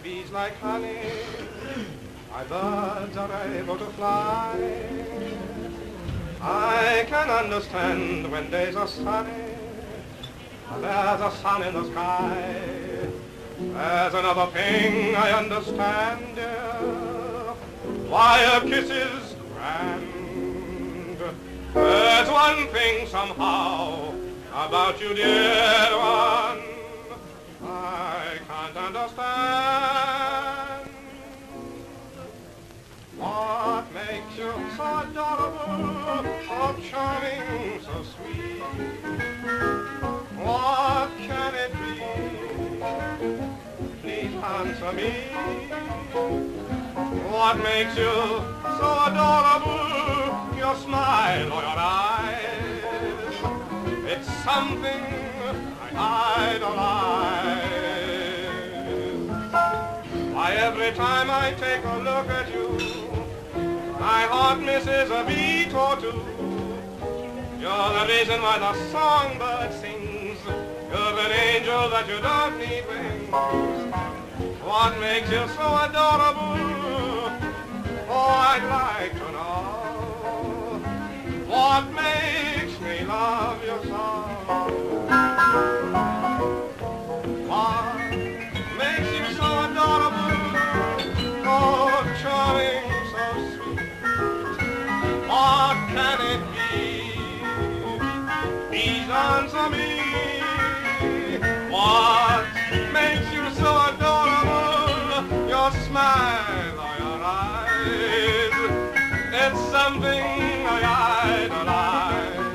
bees like honey, my birds are able to fly. I can understand when days are sunny, there's a sun in the sky. There's another thing I understand, dear, why a kiss is grand. There's one thing somehow about you, dear one, I can't understand. What makes you so adorable, so charming, so sweet? What can it be? Please answer me. What makes you so adorable, your smile or your eyes? It's something I idolize. Why, every time I take a look at you, my heart misses a beat or two. You're the reason why the songbird sings. You're an angel that you don't need wings. What makes you so adorable? Oh, I'd like to know. What makes me love you so? What makes you so adorable? Oh, charming, so sweet. What can it be? Please answer me. What makes you so adorable? Your smile or your eyes? It's something I idolize.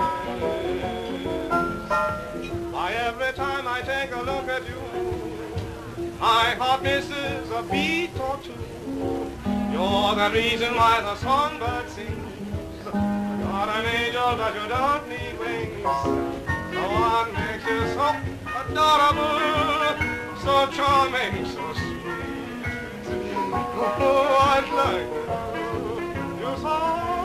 Why, every time I take a look at you, my heart misses a beat or two. You're the reason why the songbird sings. You're an angel, but you don't need wings. No one makes you so adorable, so charming, so sweet. Oh, I'd like to know you so.